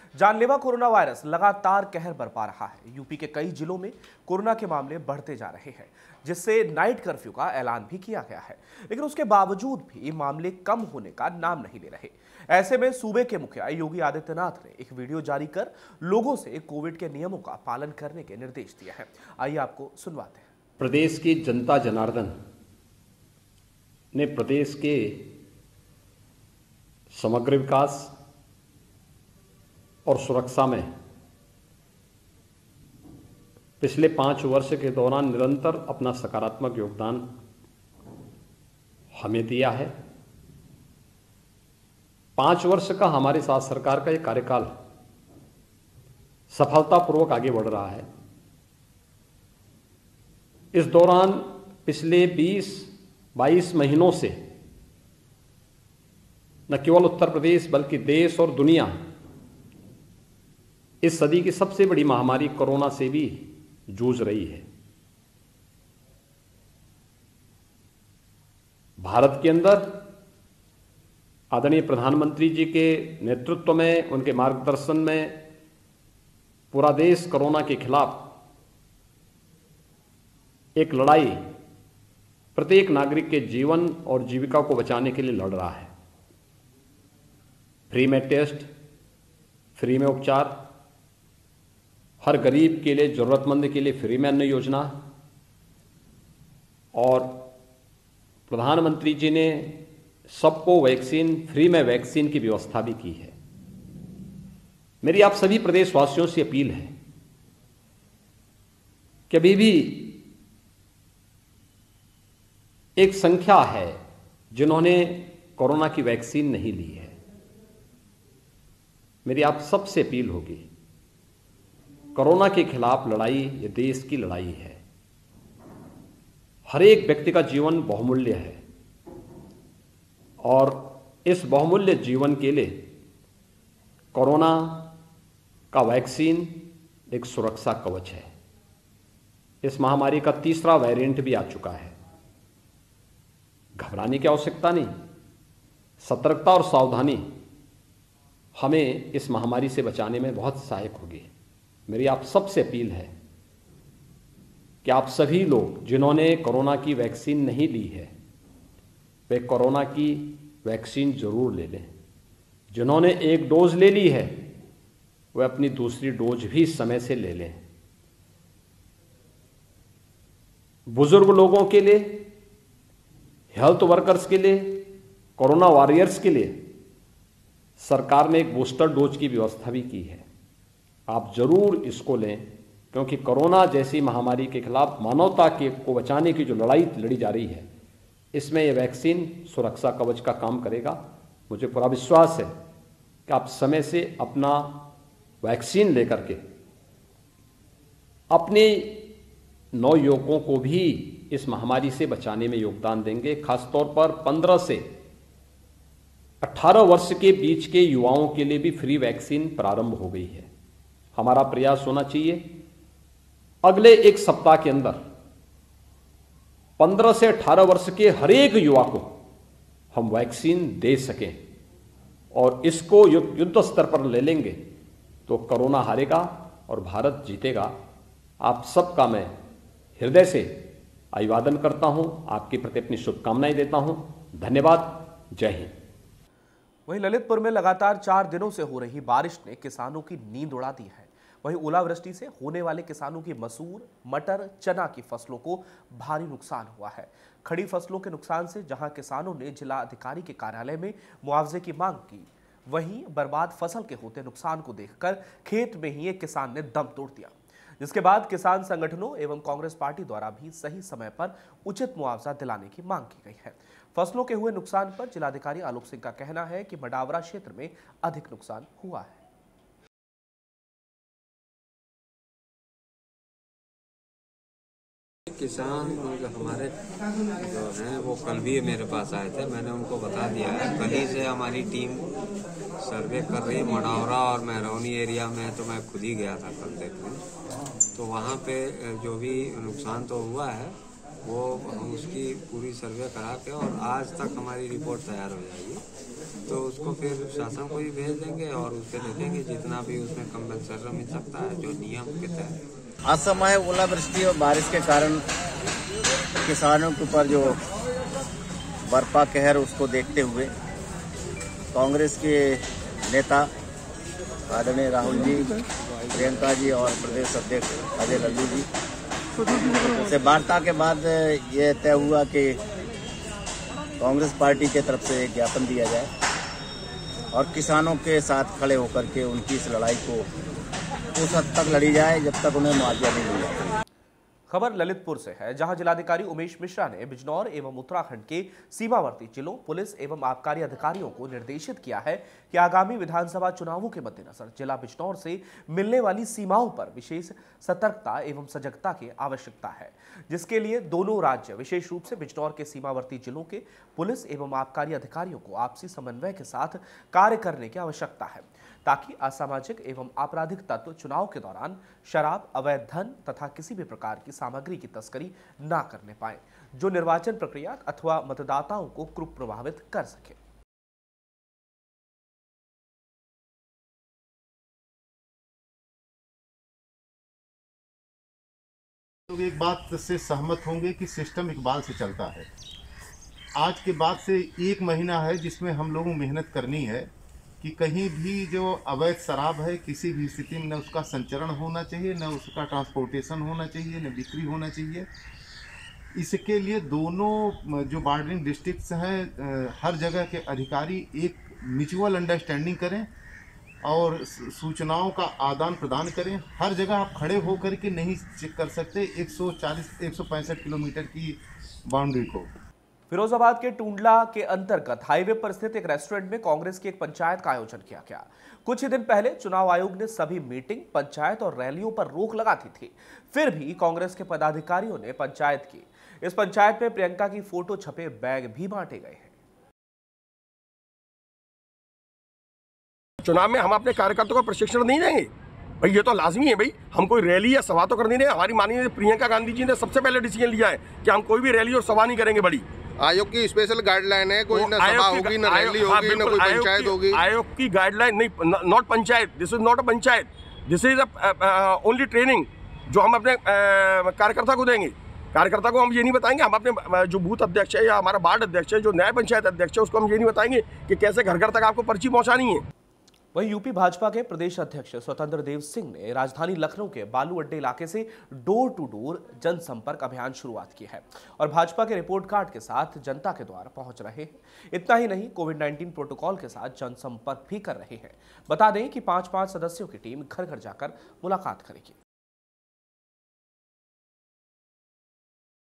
जानलेवा corona virus लगातार कहर बरपा रहा है। यूपी के कई जिलों में कोरोना के मामले बढ़ते जा रहे हैं, जिससे नाइट कर्फ्यू का ऐलान भी किया गया है। लेकिन उसके बावजूद भी मामले कम होने का नाम नहीं ले रहे। ऐसे में सूबे के मुखिया योगी आदित्यनाथ ने एक वीडियो जारी कर लोगों से कोविड के नियमों का पालन करने के निर्देश दिए हैं। आइए आपको सुनवाते हैं। प्रदेश की जनता जनार्दन ने प्रदेश के समग्र विकास और सुरक्षा में पिछले 5 वर्ष के दौरान निरंतर अपना सकारात्मक योगदान हमें दिया है। 5 वर्ष का हमारे साथ सरकार का एक कार्यकाल सफलतापूर्वक आगे बढ़ रहा है। इस दौरान पिछले 20-22 महीनों से न केवल उत्तर प्रदेश बल्कि देश और दुनिया इस सदी की सबसे बड़ी महामारी कोरोना से भी जूझ रही है। भारत के अंदर आदरणीय प्रधानमंत्री जी के नेतृत्व में, उनके मार्गदर्शन में पूरा देश कोरोना के खिलाफ एक लड़ाई प्रत्येक नागरिक के जीवन और जीविका को बचाने के लिए लड़ रहा है। फ्री में टेस्ट, फ्री में उपचार, हर गरीब के लिए, जरूरतमंद के लिए फ्री में अन्न योजना, और प्रधानमंत्री जी ने सबको वैक्सीन, फ्री में वैक्सीन की व्यवस्था भी की है। मेरी आप सभी प्रदेशवासियों से अपील है कि अभी भी एक संख्या है जिन्होंने कोरोना की वैक्सीन नहीं ली है। मेरी आप सबसे अपील होगी, कोरोना के खिलाफ लड़ाई ये देश की लड़ाई है। हर एक व्यक्ति का जीवन बहुमूल्य है और इस बहुमूल्य जीवन के लिए कोरोना का वैक्सीन एक सुरक्षा कवच है। इस महामारी का तीसरा वेरिएंट भी आ चुका है। घबराने की आवश्यकता नहीं। सतर्कता और सावधानी हमें इस महामारी से बचाने में बहुत सहायक होगी। मेरी आप सबसे अपील है कि आप सभी लोग जिन्होंने कोरोना की वैक्सीन नहीं ली है, वे कोरोना की वैक्सीन जरूर ले लें। जिन्होंने एक डोज ले ली है, वे अपनी दूसरी डोज भी समय से ले लें। बुजुर्ग लोगों के लिए, हेल्थ वर्कर्स के लिए, कोरोना वॉरियर्स के लिए सरकार ने एक बूस्टर डोज की व्यवस्था भी की है। आप जरूर इसको लें, क्योंकि कोरोना जैसी महामारी के खिलाफ मानवता को बचाने की जो लड़ाई लड़ी जा रही है, इसमें यह वैक्सीन सुरक्षा कवच का काम करेगा। मुझे पूरा विश्वास है कि आप समय से अपना वैक्सीन लेकर के अपने नवयुवकों को भी इस महामारी से बचाने में योगदान देंगे। खासतौर पर 15 से 18 वर्ष के बीच के युवाओं के लिए भी फ्री वैक्सीन प्रारंभ हो गई है। हमारा प्रयास होना चाहिए अगले 1 सप्ताह के अंदर 15 से 18 वर्ष के हर एक युवा को हम वैक्सीन दे सकें, और इसको युद्ध स्तर पर ले लेंगे तो कोरोना हारेगा और भारत जीतेगा। आप सबका मैं हृदय से अभिवादन करता हूं, आपके प्रति अपनी शुभकामनाएं देता हूं। धन्यवाद। जय हिंद। वहीं ललितपुर में लगातार 4 दिनों से हो रही बारिश ने किसानों की नींद उड़ा दी है। वहीं ओलावृष्टि से होने वाले किसानों की मसूर, मटर, चना की फसलों को भारी नुकसान हुआ है। खड़ी फसलों के नुकसान से जहां किसानों ने जिला अधिकारी के कार्यालय में मुआवजे की मांग की, वहीं बर्बाद फसल के होते नुकसान को देखकर खेत में ही एक किसान ने दम तोड़ दिया, जिसके बाद किसान संगठनों एवं कांग्रेस पार्टी द्वारा भी सही समय पर उचित मुआवजा दिलाने की मांग की गई है। फसलों के हुए नुकसान पर जिलाधिकारी आलोक सिंह का कहना है कि मडावरा क्षेत्र में अधिक नुकसान हुआ है। किसान जो हमारे जो हैं वो कल भी मेरे पास आए थे। मैंने उनको बता दिया है, कल ही से हमारी टीम सर्वे कर रही है मडावरा और महरौनी एरिया में। तो मैं खुद ही गया था कल देखने, तो वहाँ पे जो भी नुकसान तो हुआ है वो हम उसकी पूरी सर्वे करा के और आज तक हमारी रिपोर्ट तैयार हो जाएगी। तो उसको फिर शासन को ही भेज देंगे और उस पर देखेंगे जितना भी उसमें कंपनसेशन मिल सकता है जो नियम के तहत। असमय ओलावृष्टि और बारिश के कारण किसानों के ऊपर जो बरपा कहर उसको देखते हुए कांग्रेस के नेता आदरणीय राहुल जी, प्रियंका जी और प्रदेश अध्यक्ष अजय लल्लू जी से वार्ता के बाद ये तय हुआ कि कांग्रेस पार्टी की तरफ से एक ज्ञापन दिया जाए और किसानों के साथ खड़े होकर के उनकी इस लड़ाई को उस हद तक लड़ी जाए जब तक उन्हें मुआवजा नहीं मिल जाए। खबर ललितपुर से है, जहां जिलाधिकारी उमेश मिश्रा ने बिजनौर एवं उत्तराखंड के सीमावर्ती जिलों, पुलिस एवं आबकारी अधिकारियों को निर्देशित किया है कि आगामी विधानसभा चुनावों के मद्देनजर जिला बिजनौर से मिलने वाली सीमाओं पर विशेष सतर्कता एवं सजगता की आवश्यकता है, जिसके लिए दोनों राज्य, विशेष रूप से बिजनौर के सीमावर्ती जिलों के पुलिस एवं आबकारी अधिकारियों को आपसी समन्वय के साथ कार्य करने की आवश्यकता है, ताकि असामाजिक एवं आपराधिक तत्व चुनाव के दौरान शराब, अवैध धन तथा किसी भी प्रकार की सामग्री की तस्करी ना करने पाए, जो निर्वाचन प्रक्रिया अथवा मतदाताओं को प्रभावित कर सके। लोग एक बात से सहमत होंगे कि सिस्टम इकबाल से चलता है। आज के बाद से 1 महीना है जिसमें हम लोगों को मेहनत करनी है कि कहीं भी जो अवैध शराब है किसी भी स्थिति में न उसका संचरण होना चाहिए, न उसका ट्रांसपोर्टेशन होना चाहिए, न बिक्री होना चाहिए। इसके लिए दोनों जो बॉर्डरिंग डिस्ट्रिक्ट्स हैं हर जगह के अधिकारी एक म्यूचुअल अंडरस्टैंडिंग करें और सूचनाओं का आदान प्रदान करें। हर जगह आप खड़े होकर के नहीं चेक कर सकते 165 किलोमीटर की बाउंड्री को। फिरोजाबाद के टूंडला के अंतर्गत हाईवे पर स्थित एक रेस्टोरेंट में कांग्रेस की एक पंचायत का आयोजन किया गया। कुछ ही दिन पहले चुनाव आयोग ने सभी मीटिंग, पंचायत और रैलियों पर रोक लगा दी थी। फिर भी कांग्रेस के पदाधिकारियों ने पंचायत की। इस पंचायत में प्रियंका की फोटो छपे बैग भी बांटे गए हैं। चुनाव में हम अपने कार्यकर्ताओं को प्रशिक्षण नहीं देंगे भाई, ये तो लाजमी है भाई। हम कोई रैली या सभा तो करनी नहीं। हमारी माननीय प्रियंका गांधी जी ने सबसे पहले डिसीजन लिया है कि हम कोई भी रैली और सभा नहीं करेंगे बड़ी। आयोग की स्पेशल गाइडलाइन है, कोई ना सभा होगी, ना रैली होगी, ना कोई पंचायत होगी। आयोग की गाइडलाइन नहीं, not panchayat, this is not a panchayat, this is only training जो हम अपने कार्यकर्ता को देंगे। कार्यकर्ता को हम ये नहीं बताएंगे, हम अपने जो बूथ अध्यक्ष है या हमारा वार्ड अध्यक्ष है, जो नया पंचायत अध्यक्ष है, उसको हम ये नहीं बताएंगे कि कैसे घर घर तक आपको पर्ची पहुंचानी है। वहीं यूपी भाजपा के प्रदेश अध्यक्ष स्वतंत्र देव सिंह ने राजधानी लखनऊ के बालू अड्डे इलाके से डोर टू डोर जनसंपर्क अभियान शुरुआत की है और भाजपा के रिपोर्ट कार्ड के साथ जनता के द्वार पहुंच रहे हैं। इतना ही नहीं, कोविड-19 प्रोटोकॉल के साथ जनसंपर्क भी कर रहे हैं। बता दें कि 5-5 सदस्यों की टीम घर घर जाकर मुलाकात करेगी।